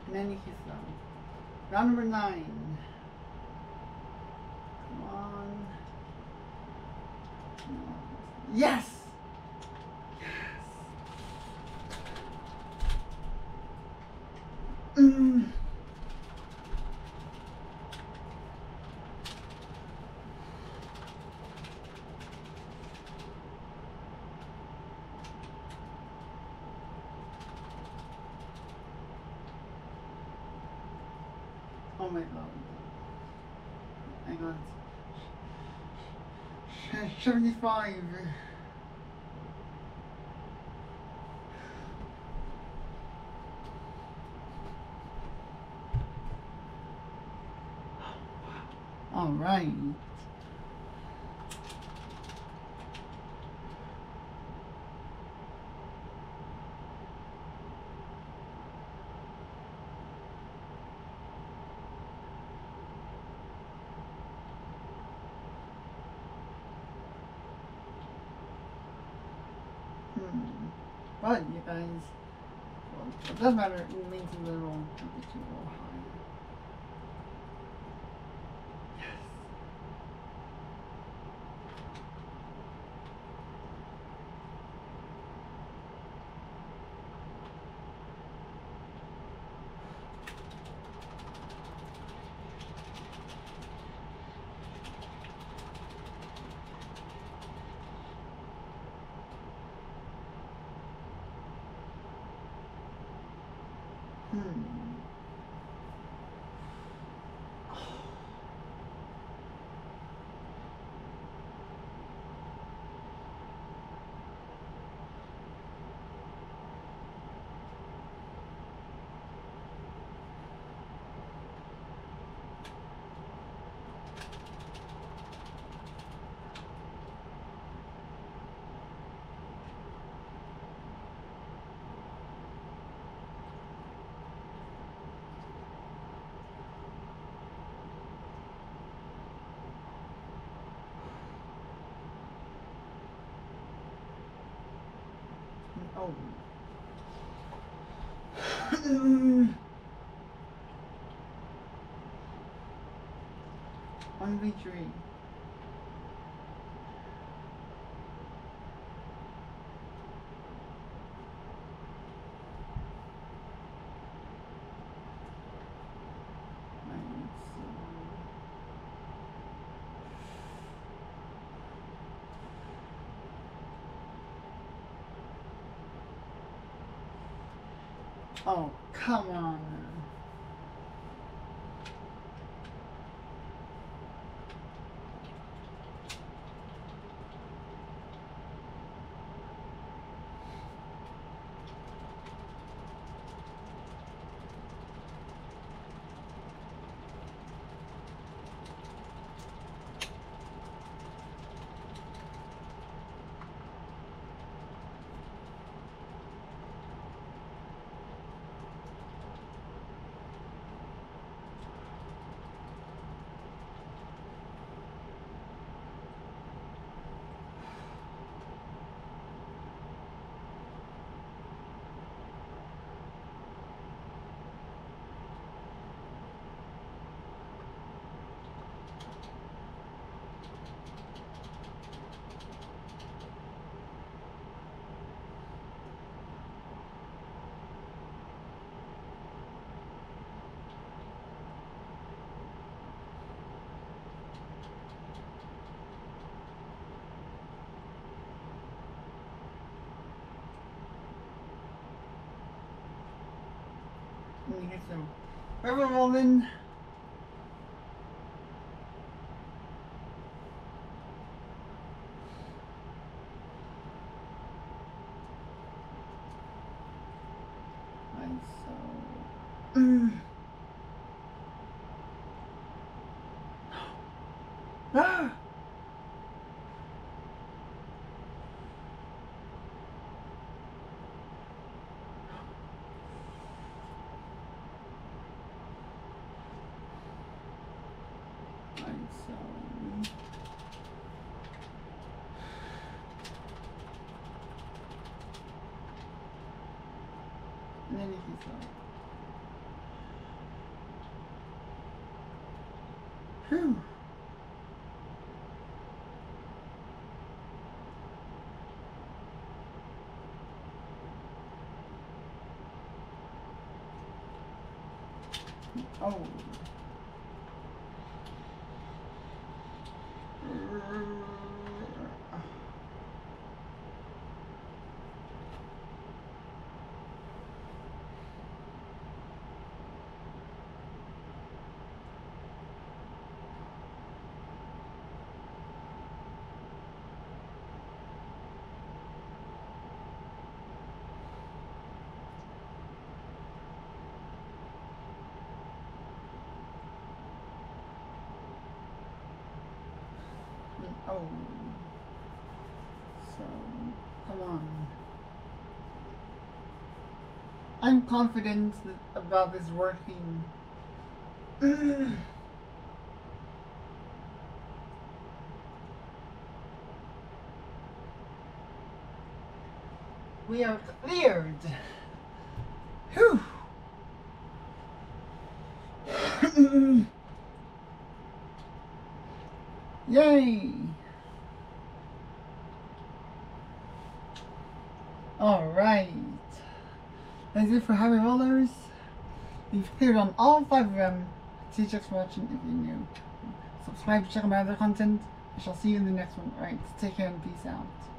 In any case, though. Round number 9. Come on. Yes! Yes! Oh my god. Hang on. 75. All right. But you guys, well, it doesn't matter. It means a little, a little high. Yes. Oh. 1v3. Oh, come on. Let me get some river rolling. Right, so. Ah! And then you can start. Whew. Oh. Oh. So, come on. I'm confident about this working. We are cleared. Whew. Yay! Alright. That's it for High Rollers. We've cleared on all 5 of them. Thanks for watching if you're new. Subscribe to check out my other content. I shall see you in the next one. Alright, take care and peace out.